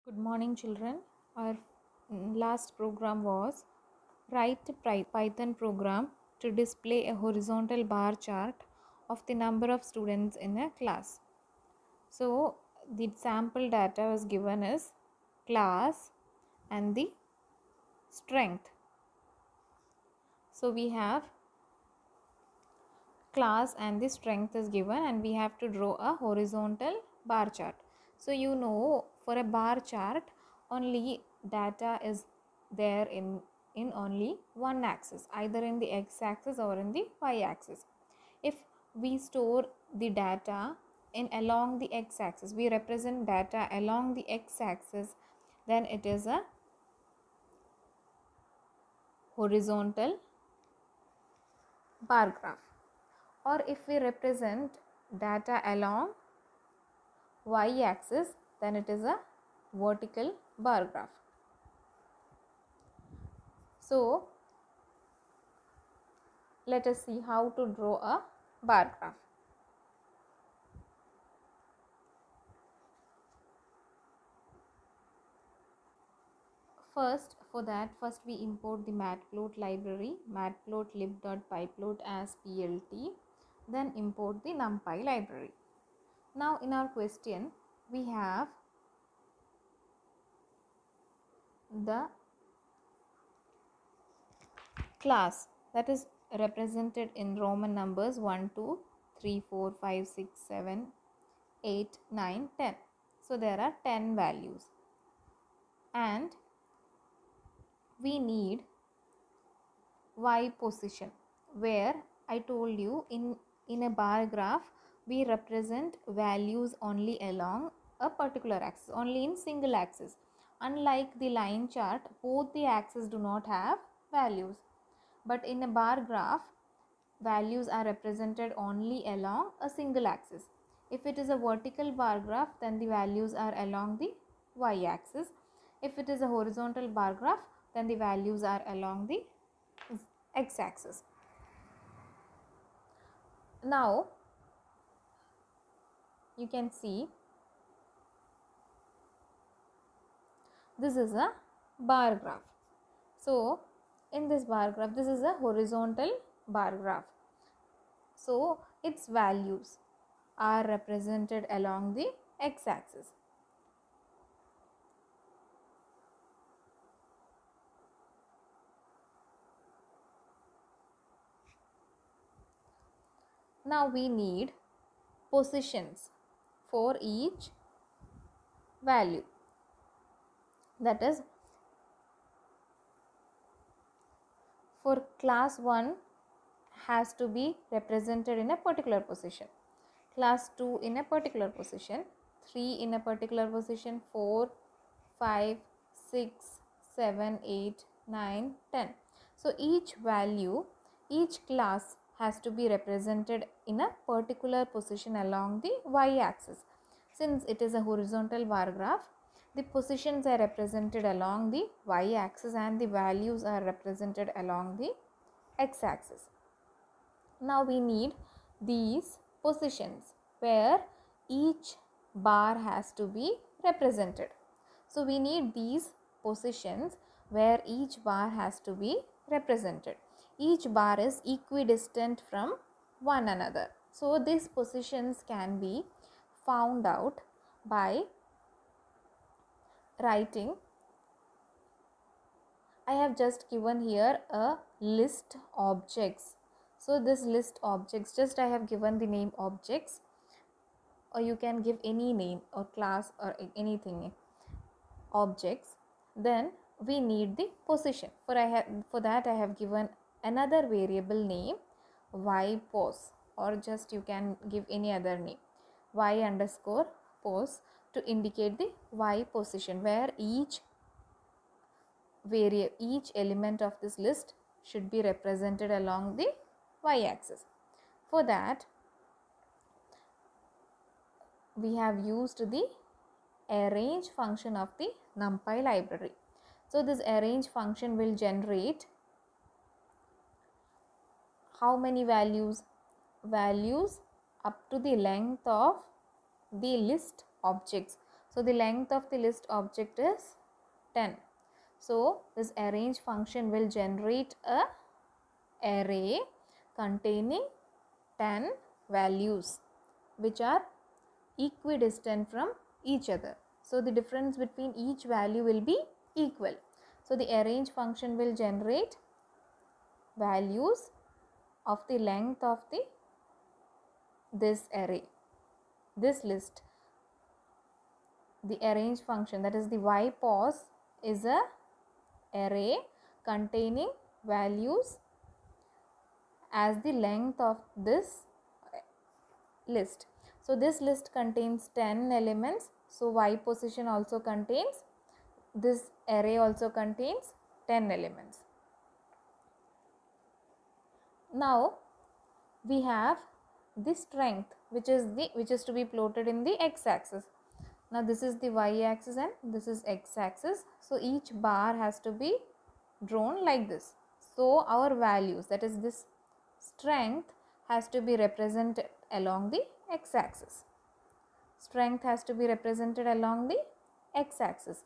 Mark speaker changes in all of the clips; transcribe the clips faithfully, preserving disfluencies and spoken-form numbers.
Speaker 1: Good morning, children. Our mm, last program was write a Py- Python program to display a horizontal bar chart of the number of students in a class. So, the sample data was given as class and the strength. So, we have class and the strength is given, and we have to draw a horizontal bar chart. So you know, for a bar chart only data is there in in only one axis, either in the x axis or in the y axis. If we store the data in along the x axis, we represent data along the x axis, then it is a horizontal bar graph. Or if we represent data along y axis, then it is a vertical bar graph. So let us see how to draw a bar graph. First, for that, first we import the matplot library, matplotlib.pyplot as plt, then import the numpy library. Now in our question, we have the class that is represented in Roman numbers one, two, three, four, five, six, seven, eight, nine, ten. So there are ten values, and we need y position, where I told you in in a bar graph we represent values only along a particular axis, only in single axis. Unlike the line chart, both the axes do not have values, but in a bar graph values are represented only along a single axis. If it is a vertical bar graph, then the values are along the y axis. If it is a horizontal bar graph, then the values are along the x axis. Now you can see this is a bar graph. So in this bar graph, this is a horizontal bar graph. So its values are represented along the x axis. Now we need positions for each value. That is, for class one has to be represented in a particular position, class two in a particular position, three in a particular position, four, five, six, seven, eight, nine, ten. So each value, each class has to be represented in a particular position along the y axis. Since it is a horizontal bar graph, the positions are represented along the y axis and the values are represented along the x axis. Now we need these positions where each bar has to be represented. So we need these positions where each bar has to be represented. Each bar is equidistant from one another. So these positions can be found out by writing. I have just given here a list objects. So this list objects, just I have given the name objects, or you can give any name or class or anything, objects. Then we need the position. For I have for that I have given another variable name y pos, or just you can give any other name y underscore pos to indicate the y position, where each variable, each element of this list should be represented along the y axis. For that we have used the arrange function of the numpy library. So this arrange function will generate how many values? Values up to the length of the list objects. So the length of the list object is ten. So this arrange function will generate a array containing ten values which are equidistant from each other. So the difference between each value will be equal. So the arrange function will generate values of the length of the this array, this list. The arrange function, that is the ypos, is a array containing values as the length of this list. So this list contains ten elements. So y position also contains, this array also contains ten elements. Now we have the strength, which is the which is to be plotted in the x-axis. Now this is the y-axis and this is x-axis. So each bar has to be drawn like this. So our values, that is this strength, has to be represented along the x-axis. Strength has to be represented along the x-axis.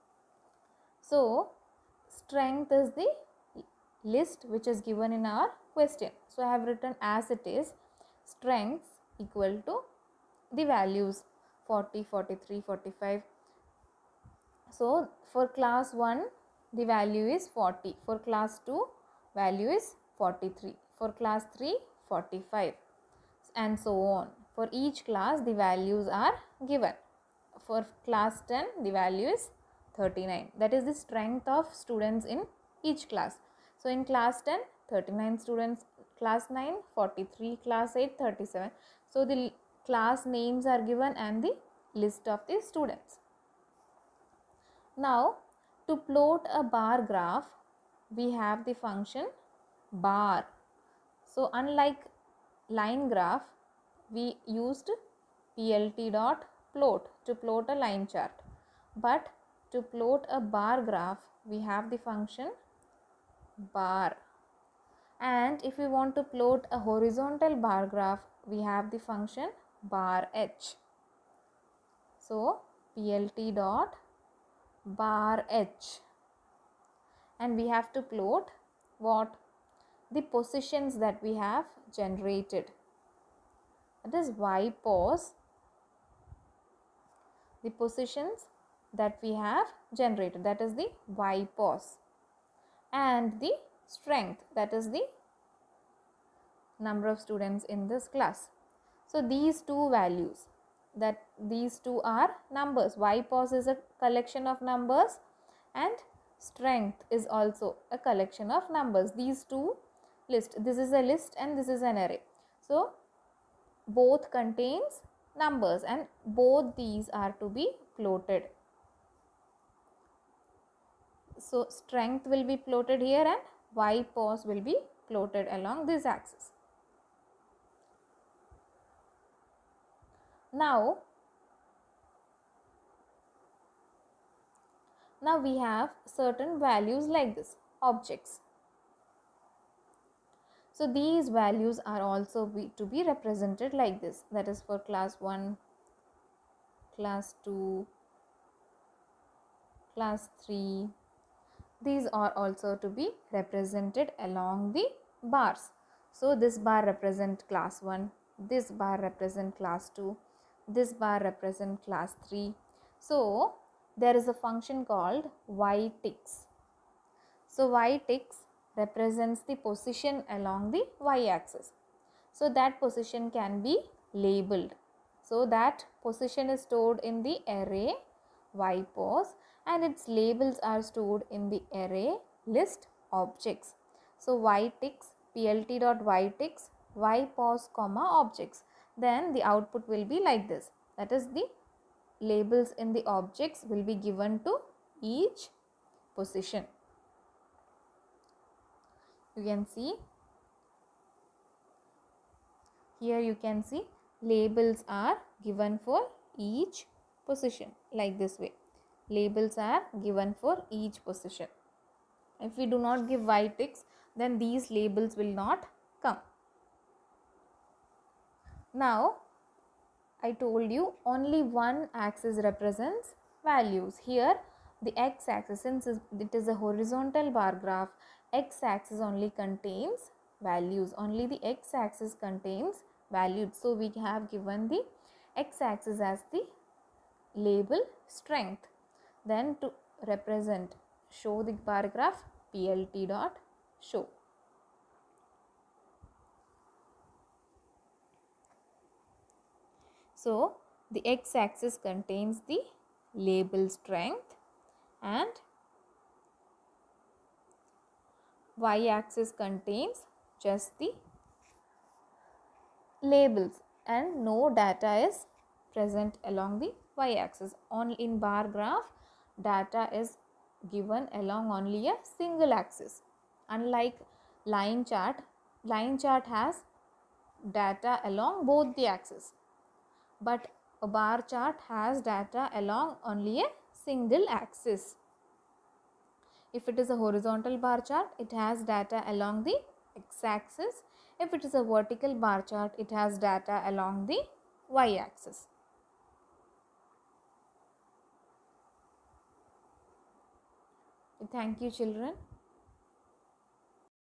Speaker 1: So strength is the list which is given in our question. So I have written as it is, strength equal to the values forty, forty-three, forty-five. So for class one the value is forty, for class two value is forty-three, for class three forty-five, and so on. For each class the values are given. For class ten the value is thirty-nine. That is the strength of students in each class. So in class ten, thirty-nine students, class nine, forty-three, class eight, thirty-seven. So the class names are given and the list of the students. Now to plot a bar graph, we have the function bar. So unlike line graph, we used plt dot plot to plot a line chart, but to plot a bar graph we have the function bar. And if we want to plot a horizontal bar graph, we have the function bar h. So plt dot bar h, and we have to plot what? The positions that we have generated. That is ypos, the positions that we have generated, that is the ypos, and the strength, that is the number of students in this class. So these two values, that these two are numbers. Ypos is a collection of numbers and strength is also a collection of numbers. These two list, this is a list and this is an array. So both contains numbers and both these are to be plotted. So strength will be plotted here and ypos will be plotted along this axis. Now, now we have certain values like this, objects. So these values are also be, to be represented like this. That is for class one, class two, class three. These are also to be represented along the bars. So this bar represent class one, this bar represent class two, this bar represent class three. So there is a function called yticks. So yticks represents the position along the y-axis. So that position can be labeled. So that position is stored in the array ypos and its labels are stored in the array list objects. So yticks, plt dot yticks, ypos comma objects. Then the output will be like this. That is, the labels in the objects will be given to each position. You can see here, you can see labels are given for each position like this way. Labels are given for each position. If we do not give yticks, then these labels will not come. Now I told you only one axis represents values. Here the x-axis, since it is a horizontal bar graph, x-axis only contains values. Only the x-axis contains values. So we have given the x-axis as the label strength. Then to represent, show the bar graph, plt dot show. So the x-axis contains the label strength and y-axis contains just the labels and no data is present along the y-axis. On in bar graph, data is given along only a single axis. Unlike line chart, line chart has data along both the axes, but a bar chart has data along only a single axis. If it is a horizontal bar chart, it has data along the x-axis. If it is a vertical bar chart, it has data along the y-axis. Thank you, children.